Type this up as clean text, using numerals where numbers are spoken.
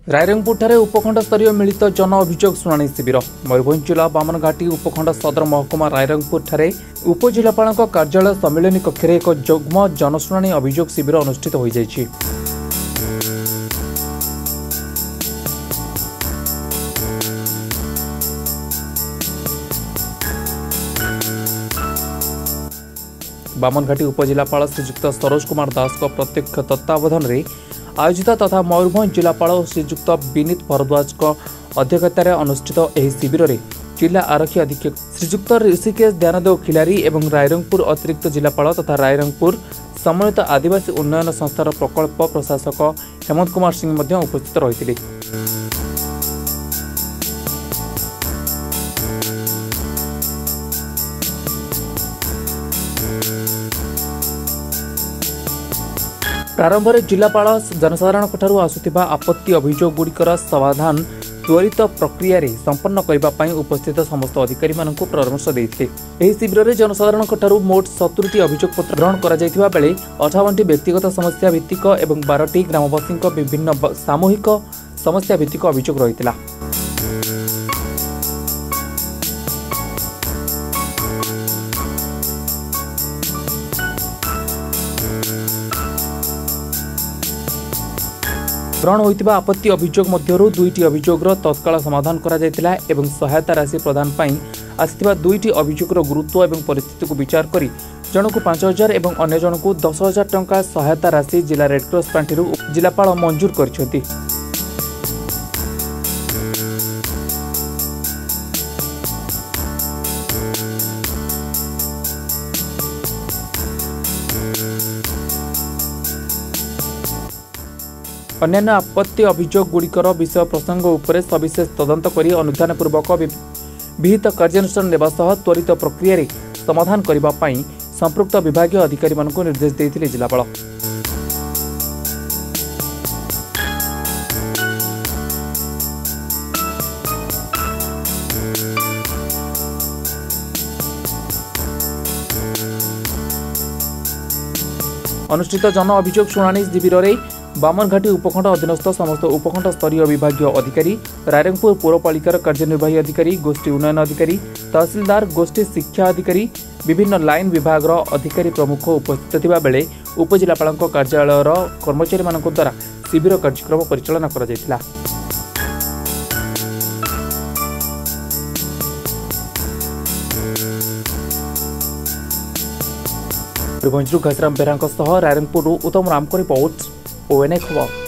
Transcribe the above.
रायरंगपुर ठारे उपखंड स्तरीय मिलित जन अभियोग शुणाणी शिविर। मयूरभंज जिला बामनघाटी उपखंड सदर महकुमा रायरंगपुर ठारे उपजिलापाल कार्यालय सम्मिलनी कक्ष एक युग्म जनशुणाणी अभियोग शिविर अनुष्ठित हो जायछि। बामनघाटी उपजिलापाल श्रीजुक्त सरोज कुमार दास प्रत्यक्ष तत्वावधान में आयोजित तथा मयूरभंज जिलापाल श्रीजुक्त विनीत भरद्वाज अध्यक्षतार अनुष्ठित यह शिविर में जिला आरक्षी अधीक्षक श्रीजुक्त ऋषिकेश ध्यानदेव खिलारी एवं रायरंगपुर अतिरिक्त जिलापाल तथा रायरंगपुर सम्मिलित आदिवासी उन्नयन संस्थार प्रकल्प प्रशासक हेमंत कुमार सिंह उपस्थित रही। प्रारंभ में जिलापाल जनसाधारण आसुथिबा आपत्ति अभियोग गुड़िकर समाधान त्वरित प्रक्रिया संपन्न करने उपस्थित समस्त अधिकारी परामर्श देते। यह शिविर में जनसाधारण मोट 70टी अभियोग पत्र ग्रहण कर 58टी व्यक्तिगत समस्या भित्तिक और 12टी ग्रामवासी विभिन्न सामूहिक समस्या भित्तिक अभियोग रही। ग्रहण होइतिबा आपत्ति अभियोग मध्यरु 2टी अभियोगर तत्काल समाधान करा जायतिला एवं सहायता राशि प्रदान पई आसिथिबा 2टी अभियोगर गुरुत्व एवं परिस्थिति को विचार करी जनकु 5,000 एवं अन्य जनकु 10,000 टंका सहायता राशि जिला रेडक्रॉस पांठिरु जिलापाल मंजूर करछथि। अन्यान्य आपत्ति अभियोग गुड़िकर विषय प्रसंग उपरे सविशेष तदंत करी अनुधानपूर्वक विहित कार्यानुष्ठान नेबा सह त्वरित प्रक्रिया समाधान करने पई संपृक्त विभागीय अधिकारी मानक निर्देश देथिले जिलापाल। अनुष्ठित जन अभियोग शुणाणी शिविर में बामनघाटी उपखंड अधीनस्थ समस्त उपखंड स्तरीय विभागीय अधिकारी, रायरंगपुर पौरपालिकार कार्यनिर्वाही अधिकारी, गोष्ठी उन्नयन अधिकारी, तहसीलदार, गोष्ठी शिक्षा अधिकारी, विभिन्न लाइन विभाग अधिकारी प्रमुख उपस्थित थिबा बेले उपजिलापाल कार्यालय कर्मचारी मानक द्वारा शिविर कार्यक्रम परिचालन करा जायतिला। मयूरभंज घासीराम बेहरा रायरंगपुर उत्तम राम को रिपोर्ट ONA खबर।